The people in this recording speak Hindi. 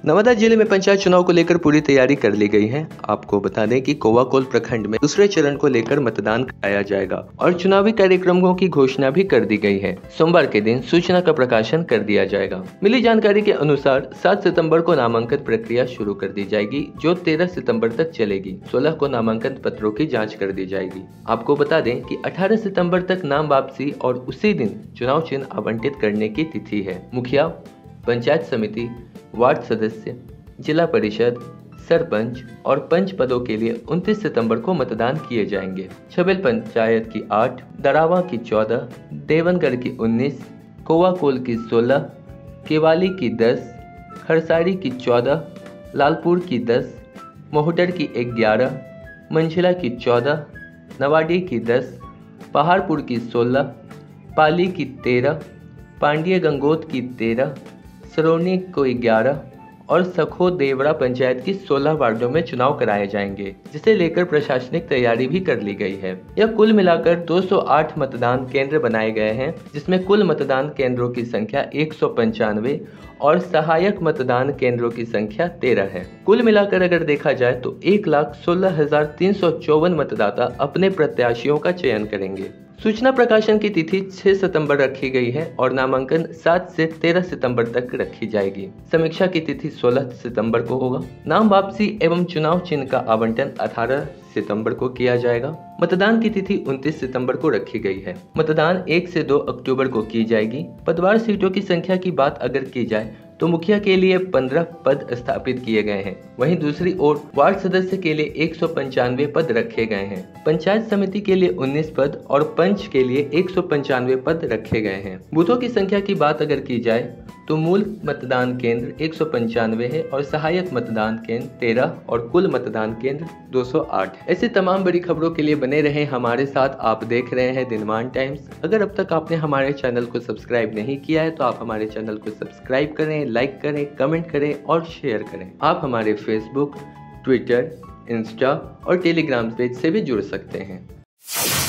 नवादा जिले में पंचायत चुनाव को लेकर पूरी तैयारी कर ली गई है। आपको बता दें कि कोवाकोल प्रखंड में दूसरे चरण को लेकर मतदान कराया जाएगा और चुनावी कार्यक्रमों की घोषणा भी कर दी गई है। सोमवार के दिन सूचना का प्रकाशन कर दिया जाएगा। मिली जानकारी के अनुसार 7 सितंबर को नामांकन प्रक्रिया शुरू कर दी जाएगी, जो 13 सितंबर तक चलेगी। 16 को नामांकन पत्रों की जाँच कर दी जाएगी। आपको बता दें कि 18 सितम्बर तक नाम वापसी और उसी दिन चुनाव चिन्ह आवंटित करने की तिथि है। मुखिया, पंचायत समिति, वार्ड सदस्य, जिला परिषद, सरपंच और पंच पदों के लिए 29 सितंबर को मतदान किए जाएंगे। छबेल पंचायत की 8, दरावा की 14, देवनगढ़ की 19, कोवाकोल की 16, केवाली की 10, खरसाड़ी की 14, लालपुर की 10, मोहटर की 11, मंझिला की 14, नवाडी की 10, पहाड़पुर की 16, पाली की 13, पांडिया गंगोत की 13, सरोनी को 11 और सखो देवड़ा पंचायत की 16 वार्डों में चुनाव कराए जाएंगे, जिसे लेकर प्रशासनिक तैयारी भी कर ली गई है। यह कुल मिलाकर 208 मतदान केंद्र बनाए गए हैं, जिसमें कुल मतदान केंद्रों की संख्या 195 और सहायक मतदान केंद्रों की संख्या 13 है। कुल मिलाकर अगर देखा जाए तो 1,16,354 मतदाता अपने प्रत्याशियों का चयन करेंगे। सूचना प्रकाशन की तिथि 6 सितंबर रखी गई है और नामांकन 7 से 13 सितंबर तक रखी जाएगी। समीक्षा की तिथि 16 सितंबर को होगा। नाम वापसी एवं चुनाव चिन्ह का आवंटन 18 सितंबर को किया जाएगा। मतदान की तिथि 29 सितंबर को रखी गई है। मतदान 1 से 2 अक्टूबर को की जाएगी। पदवार सीटों की संख्या की बात अगर की जाए तो मुखिया के लिए 15 पद स्थापित किए गए हैं। वहीं दूसरी ओर वार्ड सदस्य के लिए 195 पद रखे गए हैं। पंचायत समिति के लिए 19 पद और पंच के लिए 195 पद रखे गए हैं। बूथों की संख्या की बात अगर की जाए तो मूल मतदान केंद्र 195 है और सहायक मतदान केंद्र 13 और कुल मतदान केंद्र 208 है। ऐसी तमाम बड़ी खबरों के लिए बने रहें हमारे साथ। आप देख रहे हैं दिनमान टाइम्स। अगर अब तक आपने हमारे चैनल को सब्सक्राइब नहीं किया है तो आप हमारे चैनल को सब्सक्राइब करें, लाइक करें, कमेंट करें और शेयर करें। आप हमारे फेसबुक, ट्विटर, इंस्टा और टेलीग्राम पेज से भी जुड़ सकते हैं।